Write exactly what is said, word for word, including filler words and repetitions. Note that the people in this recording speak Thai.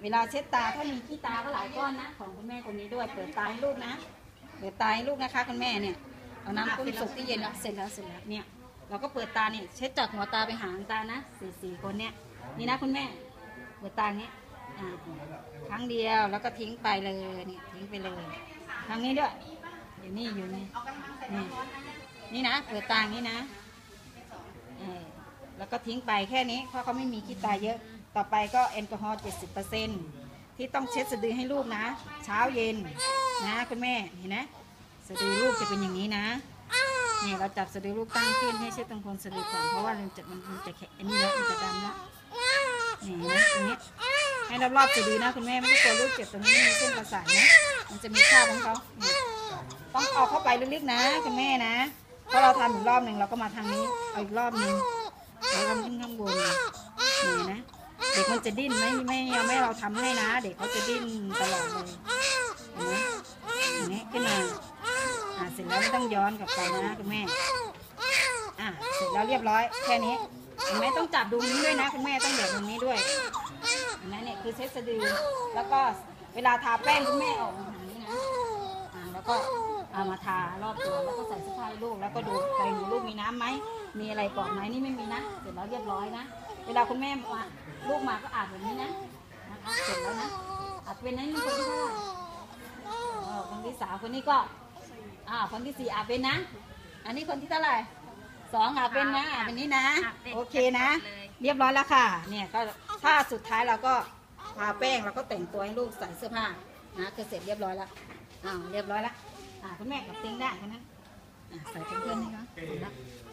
เวลาเช็ดตาถ้ามีขี้ตาก็หลายก้อนนะของคุณแม่คนนี้ด้วยเปิดตาให้ลูกนะเปิดตาให้ลูกนะคะคุณแม่เนี่ยเอาน้ำกุ้งสุกที่เย็นเสร็จแล้วเสร็จแล้วเนี่ยเราก็เปิดตาเนี่ยเช็ดจากหัวตาไปหางตานะสี่สี่คนเนี่ยนี่นะคุณแม่เปิดตาอย่างนี้อ่าครั้งเดียวแล้วก็ทิ้งไปเลยเนี่ยทิ้งไปเลยครั้งนี้ด้วยอยู่นี่อยู่นี่นี่นี่นะเปิดตาอย่างนี้นะเออแล้วก็ทิ้งไปแค่นี้เพราะเขาไม่มีขี้ตาเยอะต่อไปก็แอลกอฮอล์เจ็ดสิบเปอร์เซ็นต์ที่ต้องเช็ดสะดือให้ลูกนะเช้าเย็นนะคุณแม่เห็นนะสะดือลูกจะเป็นอย่างนี้นะเนี่ยเราจับสะดือลูกตั้งขึ้นให้เช็ดตรงโคนสะดือก่อนเพราะว่ามันจะมันจะแข็งอันนี้แล้วมันจะดำแล้วนี่นะตรงนี้ให้รอบๆสะดือนะคุณแม่ไม่ต้องกลัวลูกเจ็บตรงนี้มีเส้นประสาทนะมันจะมีคราบของเขาต้องเอาเข้าไปลึกๆนะคุณแม่นะพอเราทำอีกรอบหนึ่งเราก็มาทางนี้เอาอีกรอบหนึ่งแล้วก็ขึ้นข้างบนนี่นะเด็กมันจะดิ้นไม่ไม่เอาไม่เราทำให้นะเด็กเขาจะดิ้นตลอดเลยเห็นไหมอย่างนี้ขึ้นมาอ่าเสร็จแล้วไม่ต้องย้อนกลับไปนะคุณแม่อ่าเสร็จแล้วเรียบร้อยแค่นี้เห็นไหมต้องจับดูนี้ด้วยนะคุณแม่ต้องเด็ดตรงนี้ด้วยเห็นไหมเนี่ยคือเช็ดสะดือแล้วก็เวลาทาแป้งคุณแม่ออกมาอย่างนี้นะอ่าแล้วก็เอามาทารอบตัวแล้วก็ใส่เสื้อผ้าให้ลูกแล้วก็ดูใส่หนูลูกมีน้ำไหมมีอะไรก่อนไหมนี่ไม่มีนะเสร็จแล้วเรียบร้อยนะเวลาคุณแม่มาลูกมาก็อาบแบบนี้นะนะคะเสร็จแล้วนะอาบเป็นนั้นคนที่เท่าไหร่คนที่สามคนนี้ก็อ่าคนที่สี่อาบเป็นนะอันนี้คนที่เท่าไหร่สองอาบเป็นนะอาบเป็นนี้นะโอเคนะเรียบร้อยแล้วค่ะเนี่ยก็ถ้าสุดท้ายเราก็ทาแป้งเราก็แต่งตัวให้ลูกใส่เสื้อผ้านะคือเสร็จเรียบร้อยแล้วอ่าเรียบร้อยแล้วอ่าคุณแม่กับติ้งได้แค่นั้นอ่าใส่เพื่อนๆนี่เนาะ